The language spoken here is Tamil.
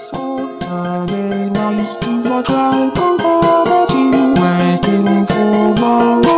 So very nice to look like a barbecue, waiting for the